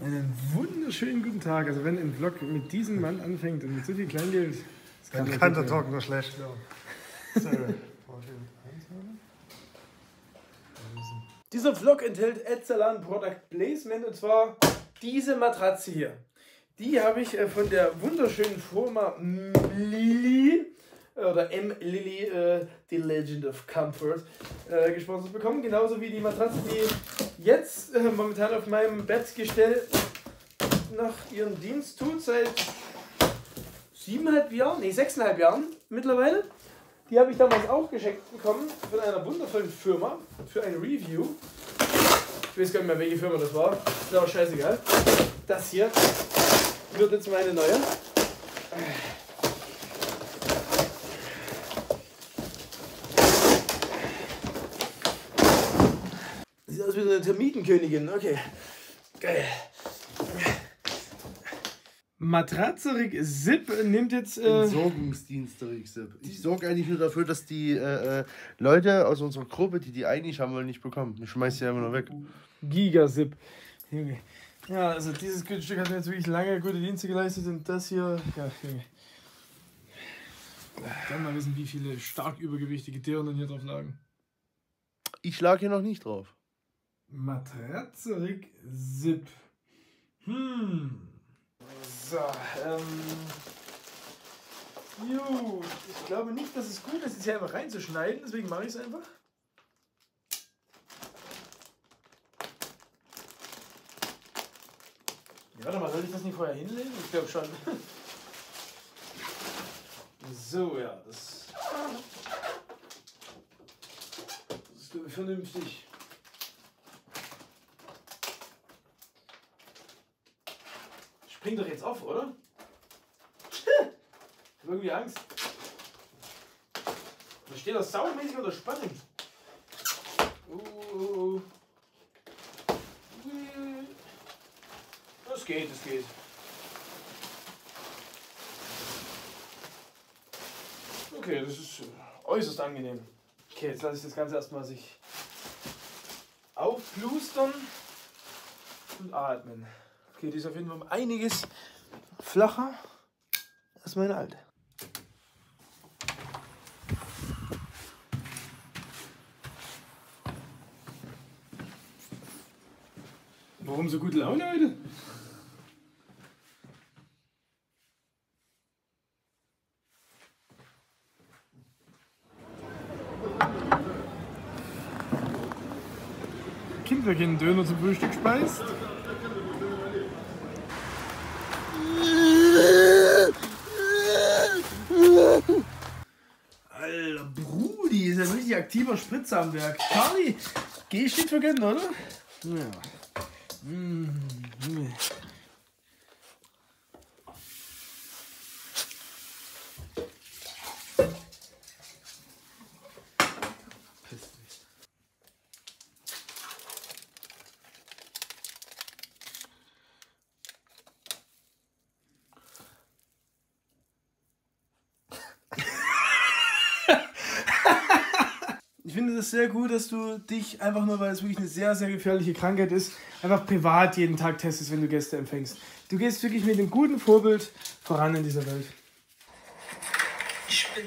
Einen wunderschönen guten Tag. Also wenn ein Vlog mit diesem Mann anfängt und mit so viel Kleingeld, dann kann der Talk nur schlecht werden. So. Dieser Vlog enthält Etzalan Product Placement und zwar diese Matratze hier. Die habe ich von der wunderschönen Firma Lily oder M-Lily, The Legend of Comfort, gesponsert bekommen. Genauso wie die Matratze, die jetzt momentan auf meinem Bettgestell noch ihren Dienst tut, seit 6,5 Jahren mittlerweile. Die habe ich damals auch geschenkt bekommen von einer wundervollen Firma für ein Review. Ich weiß gar nicht mehr, welche Firma das war. Ist auch scheißegal. Das hier wird jetzt meine neue. Sieht aus wie eine Termitenkönigin. Okay. Geil. Matratzerik Zip nimmt jetzt. Entsorgungsdienst der Zip. Ich sorge eigentlich nur dafür, dass die Leute aus unserer Gruppe, die eigentlich haben wollen, nicht bekommen. Ich schmeiß die einfach nur weg. Gigasip. Ja, also dieses Stück hat mir jetzt wirklich lange gute Dienste geleistet und das hier. Ja, Junge. Dann mal wissen, wie viele stark übergewichtige Dirnen hier drauf lagen. Ich lag hier noch nicht drauf. Matratzerik Zip. So, ich glaube nicht, dass es gut ist, jetzt hier einfach reinzuschneiden, deswegen mache ich es einfach. Ja, warte mal, soll ich das nicht vorher hinlegen? Ich glaube schon. So, ja, das ist, glaube ich, vernünftig. Springt doch jetzt auf, oder? Ich habe irgendwie Angst. Da steht das saumäßig unter Spannung. Das geht, das geht. Okay, das ist äußerst angenehm. Okay, jetzt lasse ich das Ganze erstmal sich aufplustern und atmen. Okay, die ist auf jeden Fall um einiges flacher als meine alte. Warum so gute Laune heute? Kind, wer keinen Döner zum Frühstück speist. Alter, Brudi, ist ja ein richtig aktiver Spritzer am Werk. Charlie, G steht für Gönnen, oder? Ja. Ich finde es sehr gut, dass du dich einfach nur, weil es wirklich eine sehr, sehr gefährliche Krankheit ist, einfach privat jeden Tag testest, wenn du Gäste empfängst. Du gehst wirklich mit einem guten Vorbild voran in dieser Welt. Ich bin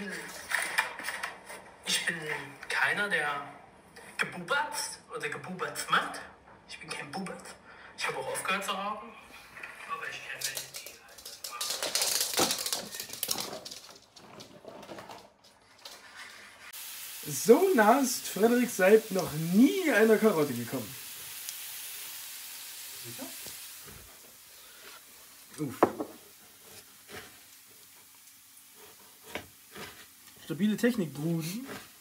keiner, der gebubertzt oder gebubertzt macht. Ich bin kein Bubert. Ich habe auch aufgehört zu rauchen. Aber ich kenne welche, die halt das machen. So nah ist Frederik Seib noch nie einer Karotte gekommen. Sicher? Uff. Stabile Technik, Brudi.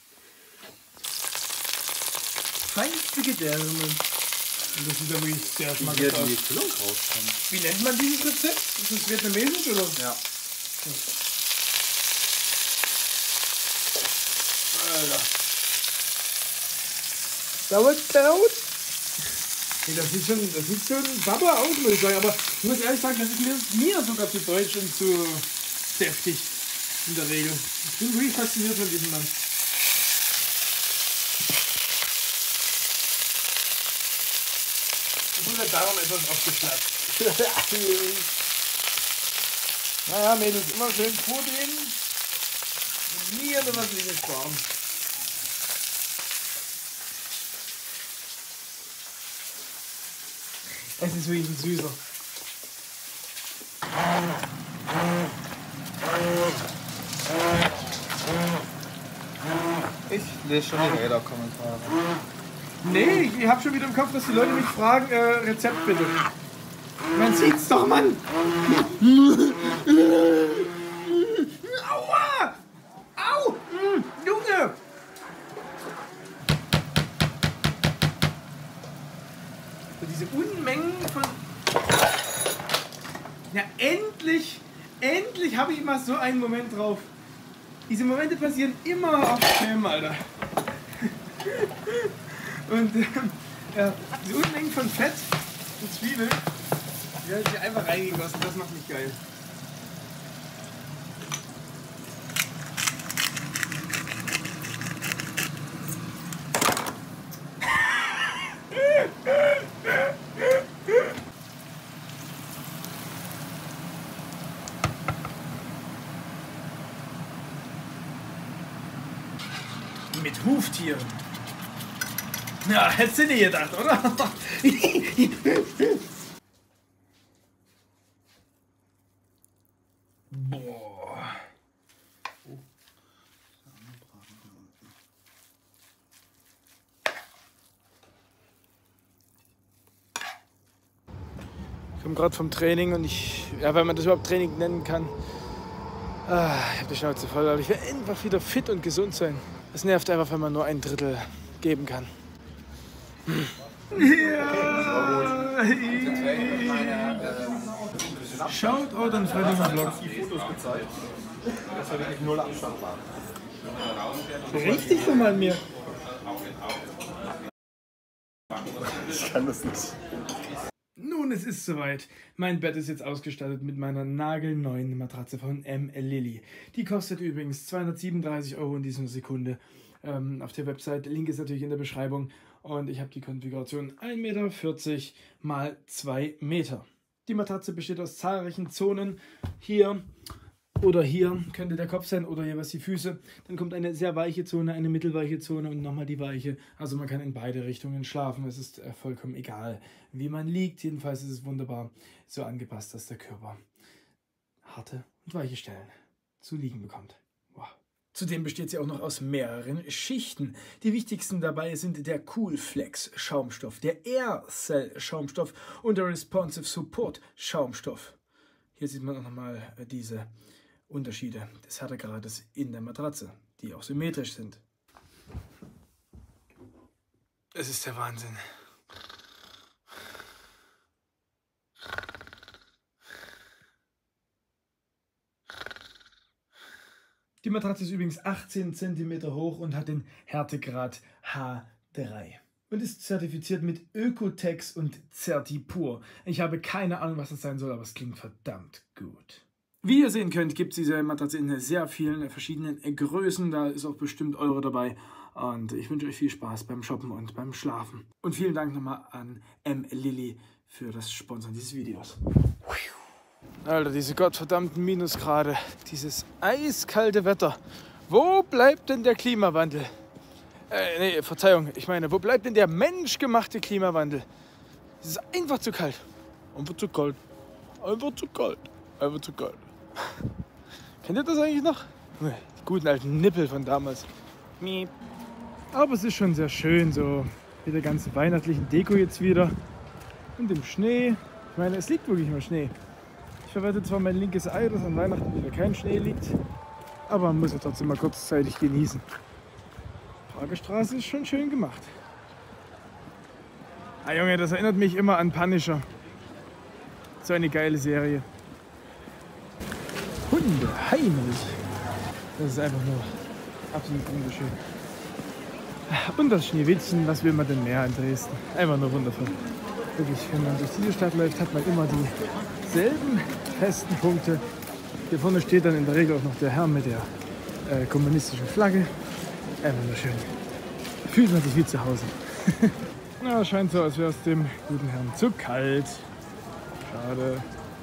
Feinste Gedärme. Und das sieht ja wirklich sehr schmackhaft aus. Wie nennt man dieses Rezept? Ist das vietnamesisch oder? Ja. Alter. Sauerkraut? Nee, das sieht schon Baba aus, muss ich sagen. Aber ich muss ehrlich sagen, das ist mir sogar zu deutsch und zu deftig in der Regel. Ich bin wirklich fasziniert von diesem Mann. Ich muss der Darm etwas aufgeplatzt. Naja, Mädels, immer schön vordrehen. Nie oder was liegen sparen. Es ist wirklich ein Süßer. Ich lese schon die Hater-Kommentare. Nee, ich habe schon wieder im Kopf, dass die Leute mich fragen, Rezept bitte. Man sieht's doch, Mann! Aua! Au! Junge! So diese Unmengen von... Ja, endlich habe ich mal so einen Moment drauf. Diese Momente passieren immer auf Film, Alter. Und ja, diese Unmengen von Fett und Zwiebeln, die werden hier einfach reingegossen. Das macht mich geil. Mit Huftieren. Ja, hättest du dir gedacht, oder? Boah. Ich komme gerade vom Training und wenn man das überhaupt Training nennen kann, ich habe die Schnauze voll, aber ich will einfach wieder fit und gesund sein. Es nervt einfach, wenn man nur ein Drittel geben kann. Ja. Schaut auch dann Freitag am Vlog. Die Fotos gezeigt. Das war wirklich null Abstand war. Richtig so mal mir. Ich kann das nicht. Nun, es ist soweit. Mein Bett ist jetzt ausgestattet mit meiner nagelneuen Matratze von M. Lilly. Die kostet übrigens 237 € in dieser Sekunde auf der Website. Link ist natürlich in der Beschreibung. Und ich habe die Konfiguration 1,40 Meter mal 2 Meter. Die Matratze besteht aus zahlreichen Zonen. Hier oder hier könnte der Kopf sein oder jeweils die Füße. Dann kommt eine sehr weiche Zone, eine mittelweiche Zone und nochmal die weiche. Also man kann in beide Richtungen schlafen. Es ist vollkommen egal, wie man liegt. Jedenfalls ist es wunderbar so angepasst, dass der Körper harte und weiche Stellen zu liegen bekommt. Wow. Zudem besteht sie auch noch aus mehreren Schichten. Die wichtigsten dabei sind der Coolflex Schaumstoff, der Aircell Schaumstoff und der Responsive Support Schaumstoff. Hier sieht man auch nochmal diese Unterschiede des Härtegrades in der Matratze, die auch symmetrisch sind. Es ist der Wahnsinn. Die Matratze ist übrigens 18 cm hoch und hat den Härtegrad H3 und ist zertifiziert mit Ökotex und Certipur. Ich habe keine Ahnung, was das sein soll, aber es klingt verdammt gut. Wie ihr sehen könnt, gibt es diese Matratze in sehr vielen verschiedenen Größen. Da ist auch bestimmt eure dabei. Und ich wünsche euch viel Spaß beim Shoppen und beim Schlafen. Und vielen Dank nochmal an M. Lilly für das Sponsern dieses Videos. Alter, diese gottverdammten Minusgrade, dieses eiskalte Wetter. Wo bleibt denn der Klimawandel? Nee, Verzeihung, ich meine, wo bleibt denn der menschgemachte Klimawandel? Es ist einfach zu kalt. Einfach zu kalt. Einfach zu kalt. Einfach zu kalt. Kennt ihr das eigentlich noch? Die guten alten Nippel von damals. Aber es ist schon sehr schön, so mit der ganzen weihnachtlichen Deko jetzt wieder. Und dem Schnee. Ich meine, es liegt wirklich immer Schnee. Ich verwerte zwar mein linkes Ei, dass an Weihnachten wieder kein Schnee liegt, aber man muss ja trotzdem mal kurzzeitig genießen. Prager Straße ist schon schön gemacht. Ah Junge, das erinnert mich immer an Punisher. So eine geile Serie. Hunde, heimlich. Das ist einfach nur absolut wunderschön. Und das Schneewittchen, was will man denn mehr in Dresden? Einfach nur wundervoll. Wirklich, wenn man durch diese Stadt läuft, hat man immer dieselben festen Punkte. Hier vorne steht dann in der Regel auch noch der Herr mit der kommunistischen Flagge. Einfach nur schön. Fühlt man sich wie zu Hause. Ja, scheint so, als wäre es dem guten Herrn zu kalt. Schade.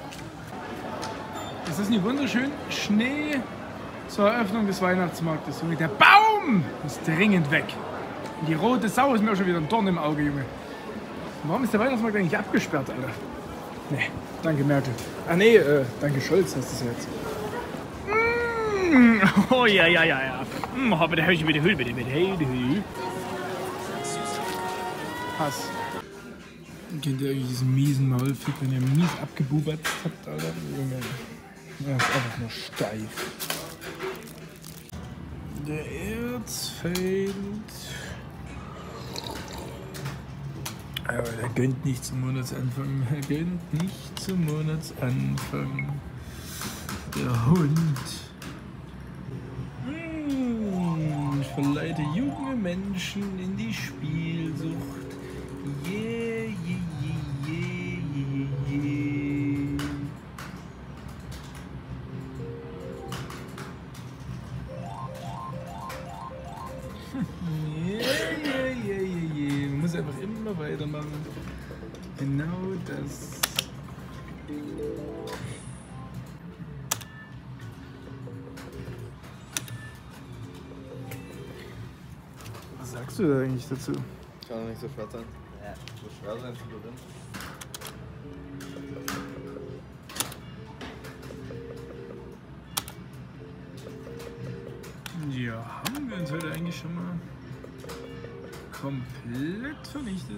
Ist das nicht wunderschön? Schnee zur Eröffnung des Weihnachtsmarktes. Junge, der Baum muss dringend weg. Und die rote Sau ist mir schon wieder ein Dorn im Auge, Junge. Warum ist der Weihnachtsmarkt eigentlich abgesperrt, Alter? Nee, danke Merkel. Ah nee, danke Scholz heißt es jetzt. Oh ja. Bitte, Hass. Kennt ihr eigentlich diesen miesen Maulfick, wenn ihr mies abgebubert habt, Alter? Junge. Ja, ist einfach nur steif. Der Erzfeind. Aber der gönnt nicht zum Monatsanfang. Er gönnt nicht zum Monatsanfang. Der Hund. Ich verleite junge Menschen in die Spielsucht. Yeah. Man muss einfach immer weitermachen. Genau das. Was sagst du da eigentlich dazu? Kann doch nicht so schwer sein. Ja, so schwer sein zu gewinnen. Ja, haben wir uns heute eigentlich schon mal komplett vernichtet.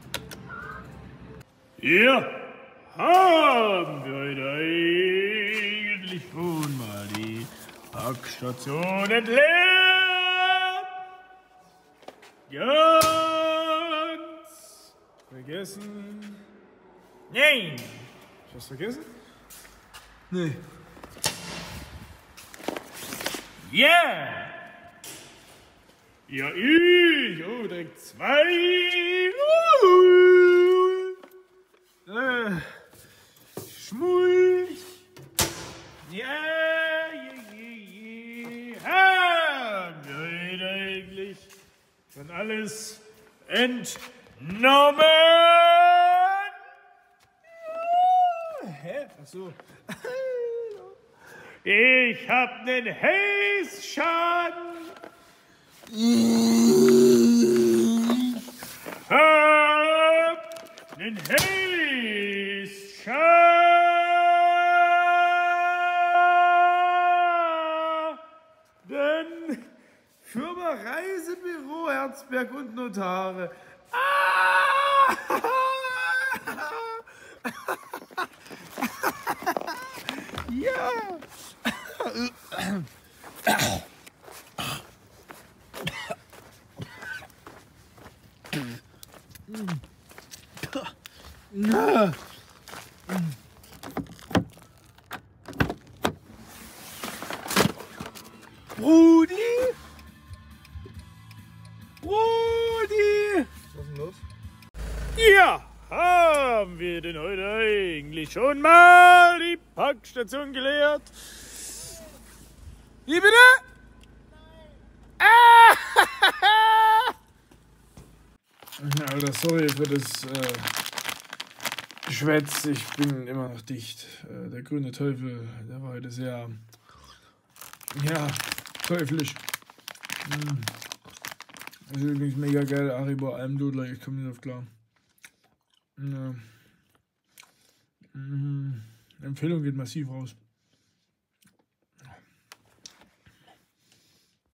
Ja, haben wir heute eigentlich schon mal die Packstation entleert. Ganz vergessen. Nein! Hast du was vergessen? Nee. Yeah! Ja, ich! Oh, direkt 2! Schmulch! Ja! Haben wir heute eigentlich schon alles entnommen? Hä? Achso. Ich hab nen Hässchaden. Ich hab nen Hässchaden. Firma Reisebüro Herzberg und Notare. Ja. Brudi? Brudi? Was ist denn los? Ja, haben wir denn heute eigentlich schon mal die Packstation geleert? Wie bitte? Alter, sorry für das Geschwätz. Ich bin immer noch dicht. Der grüne Teufel, der war heute sehr, ja, teuflisch. Das ist übrigens mega geil. Haribo Almdudler, ich komme nicht auf klar. Ja. Empfehlung geht massiv raus.